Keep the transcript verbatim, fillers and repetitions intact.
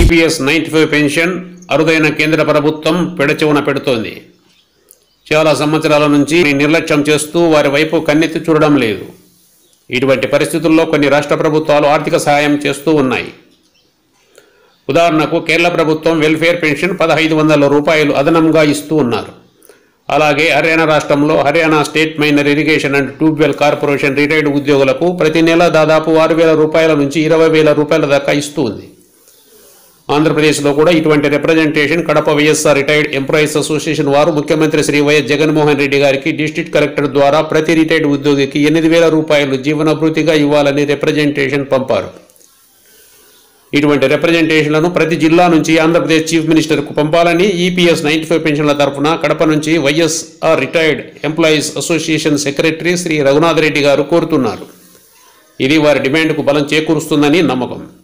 EPS ninety five pension అరుదైన కేంద్ర ప్రభుత్వం పెడచెవున పెడుతోంది. చాలా సంవత్సరాల నుంచి నిర్లక్ష్యం చేస్తూ వారి వైపు కన్నెత్తి చూడడం లేదు. ఇటువంటి పరిస్థితుల్లో కొన్ని రాష్ట్ర ప్రభుత్వాలు ఆర్థిక సహాయం చేస్తూ ఉన్నాయి. ఉదాహరణకు కేరళ ప్రభుత్వం వెల్ఫేర్ పెన్షన్ పదహైదు వందల రూపాయలు అదనంగా ఇస్తూ ఉన్నారు. అలాగే హర్యానా రాష్ట్రంలో Haryana state minor irrigation and tubewell corporation retired ఉద్యోగులకు ప్రతి నెల దాదాపు ఆరు వేల రూపాయల నుంచి ఇరవై వేల రూపాయల దాకా ఇస్తూ ఉంది. ఆంధ్రప్రదేశ్లో కూడా ఇటువంటి representation Kadapa YSR retired employees association వారు ముఖ్యమంత్రి శ్రీ వైఎస్ జగన్మోహన్ రెడ్డి గారికి డిస్ట్రిక్ట్ కలెక్టర్ ద్వారా ప్రతి రిటైర్డ్ ఉద్యోగికి ఎనిమిది వేల రూపాయలు జీవనభృతిగా ఇవ్వాలని రిప్రజెంటేషన్ పంపారు. ఇటువంటి రిప్రజెంటేషన్లను ప్రతి జిల్లా నుంచి ఆంధ్రప్రదేశ్ చీఫ్ మినిస్టర్కు పంపాలని ఈపీఎస్ నైంటీ ఫైవ్ పెన్షన్ల తరఫున కడప నుంచి YSR retired employees association secretary Shri Raghunath Reddy గారు కోరుతున్నారు. ఇది వారి డిమాండ్కు బలం చేకూరుస్తుందని నమ్మకం.